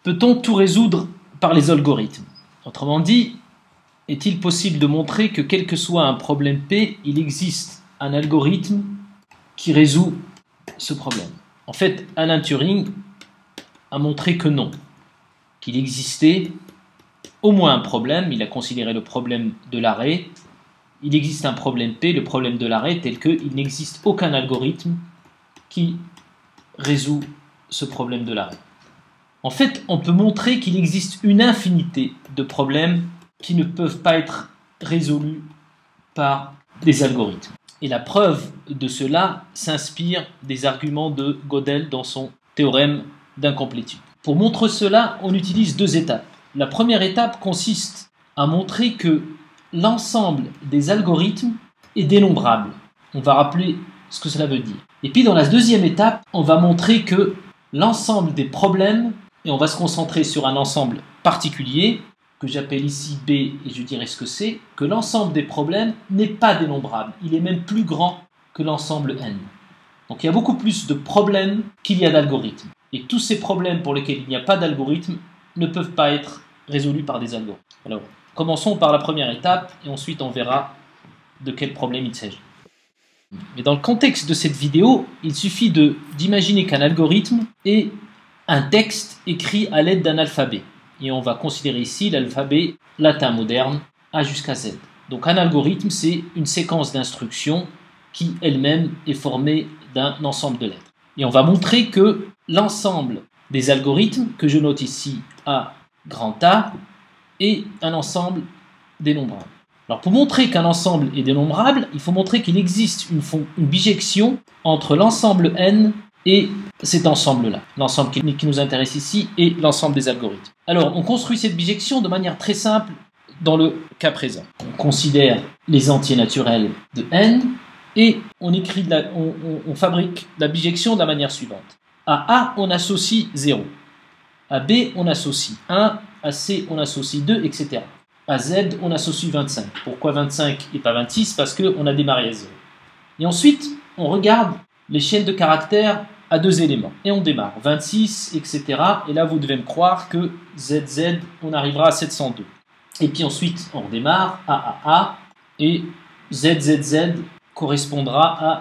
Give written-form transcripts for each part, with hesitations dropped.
Peut-on tout résoudre par les algorithmes? Autrement dit, est-il possible de montrer que quel que soit un problème P, il existe un algorithme qui résout ce problème? En fait, Alan Turing a montré que non, qu'il existait au moins un problème. Il a considéré le problème de l'arrêt. Il existe un problème P, le problème de l'arrêt, tel qu'il n'existe aucun algorithme qui résout ce problème de l'arrêt. En fait, on peut montrer qu'il existe une infinité de problèmes qui ne peuvent pas être résolus par des algorithmes. Et la preuve de cela s'inspire des arguments de Gödel dans son théorème d'incomplétude. Pour montrer cela, on utilise deux étapes. La première étape consiste à montrer que l'ensemble des algorithmes est dénombrable. On va rappeler ce que cela veut dire. Et puis dans la deuxième étape, on va montrer que l'ensemble des problèmes, et on va se concentrer sur un ensemble particulier, que j'appelle ici B, et je dirai ce que c'est, que l'ensemble des problèmes n'est pas dénombrable. Il est même plus grand que l'ensemble N. Donc il y a beaucoup plus de problèmes qu'il y a d'algorithmes. Et tous ces problèmes pour lesquels il n'y a pas d'algorithme ne peuvent pas être résolus par des algorithmes. Alors, commençons par la première étape, et ensuite on verra de quel problème il s'agit. Mais dans le contexte de cette vidéo, il suffit d'imaginer qu'un algorithme est un texte écrit à l'aide d'un alphabet. Et on va considérer ici l'alphabet latin moderne A jusqu'à Z. Donc un algorithme, c'est une séquence d'instructions qui elle-même est formée d'un ensemble de lettres. Et on va montrer que l'ensemble des algorithmes, que je note ici A grand A, est un ensemble dénombrable. Alors pour montrer qu'un ensemble est dénombrable, il faut montrer qu'il existe une bijection entre l'ensemble N et cet ensemble-là. L'ensemble qui nous intéresse ici est l'ensemble des algorithmes. Alors on construit cette bijection de manière très simple dans le cas présent. On considère les entiers naturels de N et on fabrique la bijection de la manière suivante. À A, on associe 0. À B, on associe 1. À C, on associe 2, etc. À Z, on associe 25. Pourquoi 25 et pas 26? Parce qu'on a démarré à 0. Et ensuite, on regarde les chaînes de caractères à deux éléments. Et on démarre. 26, etc. Et là, vous devez me croire que ZZ, on arrivera à 702. Et puis ensuite, on redémarre A. Et ZZZ correspondra à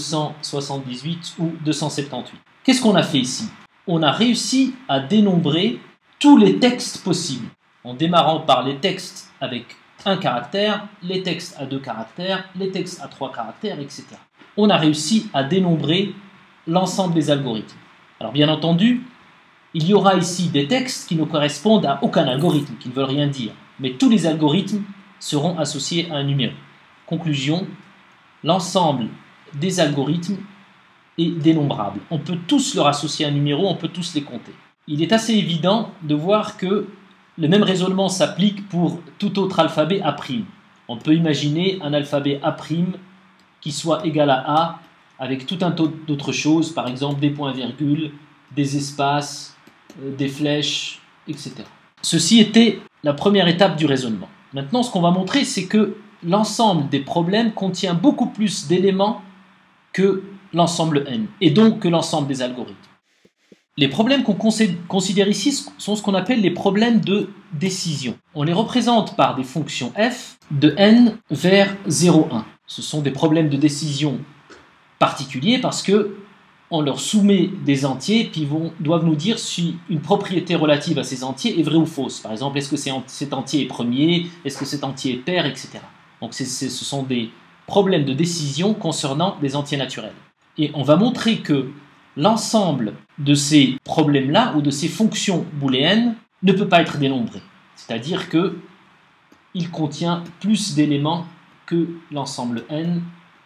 278 ou 278. Qu'est-ce qu'on a fait ici? On a réussi à dénombrer tous les textes possibles, en démarrant par les textes avec un caractère, les textes à deux caractères, les textes à trois caractères, etc. On a réussi à dénombrer l'ensemble des algorithmes. Alors bien entendu, il y aura ici des textes qui ne correspondent à aucun algorithme, qui ne veulent rien dire, mais tous les algorithmes seront associés à un numéro. Conclusion, l'ensemble des algorithmes est dénombrable. On peut tous leur associer un numéro, on peut tous les compter. Il est assez évident de voir que le même raisonnement s'applique pour tout autre alphabet A'. On peut imaginer un alphabet A' qui soit égal à A avec tout un tas d'autres choses, par exemple des points-virgules, des espaces, des flèches, etc. Ceci était la première étape du raisonnement. Maintenant, ce qu'on va montrer, c'est que l'ensemble des problèmes contient beaucoup plus d'éléments que l'ensemble N, et donc que l'ensemble des algorithmes. Les problèmes qu'on considère ici sont ce qu'on appelle les problèmes de décision. On les représente par des fonctions f de n vers 0,1. Ce sont des problèmes de décision particuliers parce que on leur soumet des entiers puis ils doivent nous dire si une propriété relative à ces entiers est vraie ou fausse. Par exemple, est-ce que cet entier est premier, est-ce que cet entier est pair, etc. Donc ce sont des problèmes de décision concernant des entiers naturels. Et on va montrer que l'ensemble de ces problèmes-là ou de ces fonctions booléennes ne peut pas être dénombré. C'est-à-dire qu'il contient plus d'éléments que l'ensemble N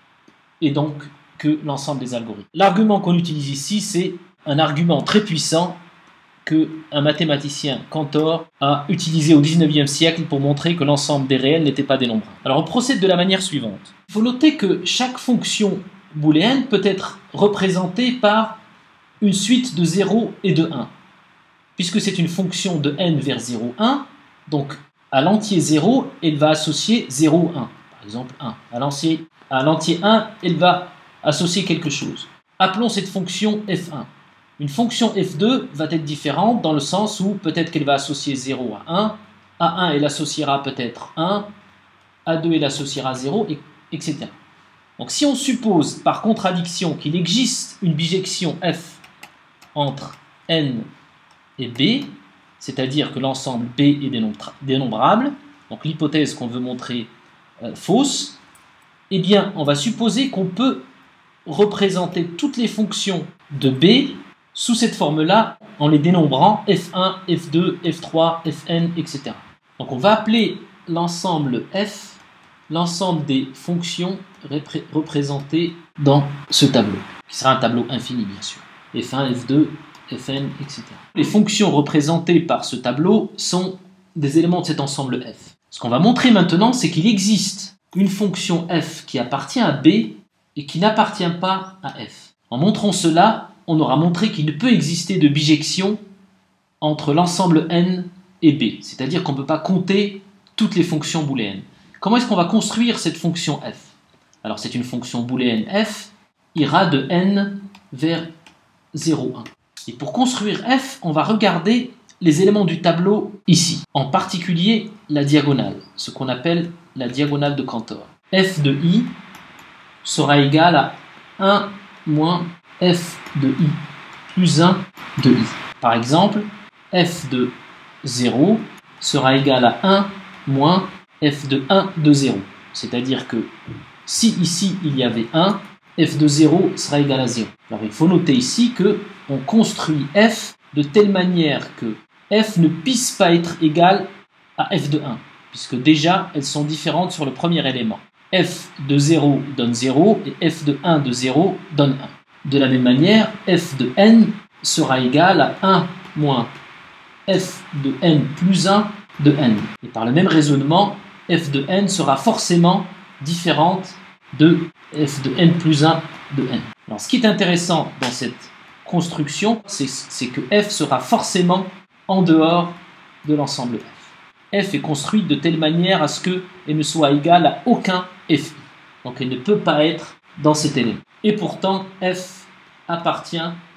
et donc que l'ensemble des algorithmes. L'argument qu'on utilise ici, c'est un argument très puissant qu'un mathématicien Cantor a utilisé au XIXe siècle pour montrer que l'ensemble des réels n'était pas dénombrable. Alors on procède de la manière suivante. Il faut noter que chaque fonction booléenne peut être représentée par une suite de 0 et de 1. Puisque c'est une fonction de n vers 0, 1, donc à l'entier 0, elle va associer 0, 1. Par exemple 1. À l'entier 1, elle va associer quelque chose. Appelons cette fonction f1. Une fonction f2 va être différente dans le sens où peut-être qu'elle va associer 0 à 1, à 1 elle associera peut-être 1, à 2 elle associera 0, etc. Donc si on suppose par contradiction qu'il existe une bijection f entre n et b, c'est-à-dire que l'ensemble b est dénombrable, donc l'hypothèse qu'on veut montrer fausse, eh bien on va supposer qu'on peut représenter toutes les fonctions de b sous cette forme-là en les dénombrant f1, f2, f3, fn, etc. Donc on va appeler l'ensemble f l'ensemble des fonctions représentées dans ce tableau, qui sera un tableau infini bien sûr. f1, f2, fn, etc. Les fonctions représentées par ce tableau sont des éléments de cet ensemble f. Ce qu'on va montrer maintenant, c'est qu'il existe une fonction f qui appartient à b et qui n'appartient pas à f. En montrant cela, on aura montré qu'il ne peut exister de bijection entre l'ensemble n et b, c'est-à-dire qu'on ne peut pas compter toutes les fonctions booléennes. Comment est-ce qu'on va construire cette fonction f? Alors c'est une fonction booléenne f, ira de n vers 0, 1. Et pour construire f, on va regarder les éléments du tableau ici, en particulier la diagonale, ce qu'on appelle la diagonale de Cantor. f de i sera égal à 1 moins f de i plus 1 de i. Par exemple, f de 0 sera égal à 1 moins f de 1 de 0. C'est-à-dire que si ici il y avait 1, f de 0 sera égal à 0. Alors il faut noter ici qu'on construit f de telle manière que f ne puisse pas être égal à f de 1, puisque déjà elles sont différentes sur le premier élément. F de 0 donne 0 et f de 1 de 0 donne 1. De la même manière, f de n sera égal à 1 moins f de n plus 1 de n. Et par le même raisonnement, f de n sera forcément différente de f de n plus 1 de n. Alors ce qui est intéressant dans cette construction, c'est que f sera forcément en dehors de l'ensemble f. F est construite de telle manière à ce qu'elle ne soit égale à aucun fi. Donc elle ne peut pas être dans cet élément. Et pourtant, f appartient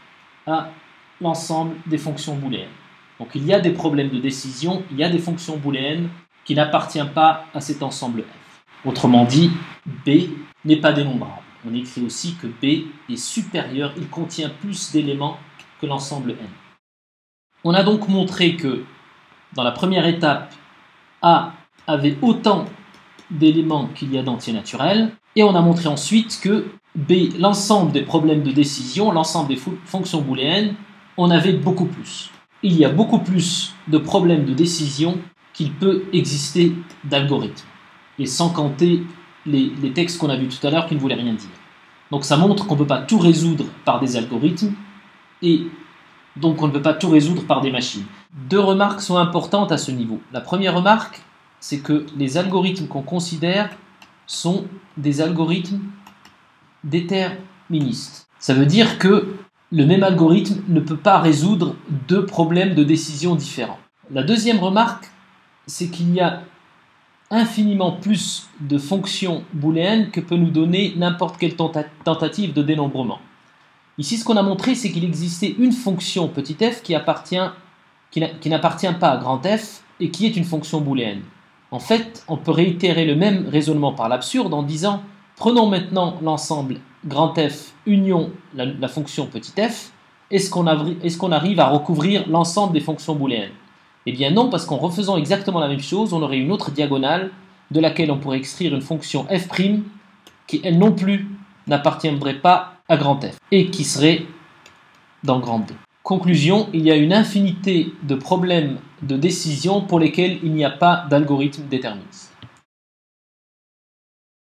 à l'ensemble des fonctions booléennes. Donc il y a des problèmes de décision, il y a des fonctions booléennes qui n'appartiennent pas à cet ensemble f. Autrement dit, b n'est pas dénombrable. On écrit aussi que b est supérieur, il contient plus d'éléments que l'ensemble n. On a donc montré que dans la première étape, a avait autant d'éléments qu'il y a d'entiers naturels, et on a montré ensuite que b, l'ensemble des problèmes de décision, l'ensemble des fonctions booléennes, on avait beaucoup plus. Il y a beaucoup plus de problèmes de décision qu'il peut exister d'algorithmes, et sans compter les textes qu'on a vus tout à l'heure qui ne voulaient rien dire. Donc ça montre qu'on ne peut pas tout résoudre par des algorithmes, et donc on ne peut pas tout résoudre par des machines. Deux remarques sont importantes à ce niveau. La première remarque, c'est que les algorithmes qu'on considère sont des algorithmes déterministes. Ça veut dire que le même algorithme ne peut pas résoudre deux problèmes de décision différents. La deuxième remarque, c'est qu'il y a infiniment plus de fonctions booléennes que peut nous donner n'importe quelle tentative de dénombrement. Ici, ce qu'on a montré, c'est qu'il existait une fonction petit f qui n'appartient pas à grand F et qui est une fonction booléenne. En fait, on peut réitérer le même raisonnement par l'absurde en disant prenons maintenant l'ensemble grand F union la fonction petit f, est-ce qu'on arrive à recouvrir l'ensemble des fonctions booléennes? Eh bien non, parce qu'en refaisant exactement la même chose, on aurait une autre diagonale de laquelle on pourrait extraire une fonction f' qui, elle non plus, n'appartiendrait pas à grand F et qui serait dans grand B. Conclusion, il y a une infinité de problèmes de décision pour lesquels il n'y a pas d'algorithme déterministe.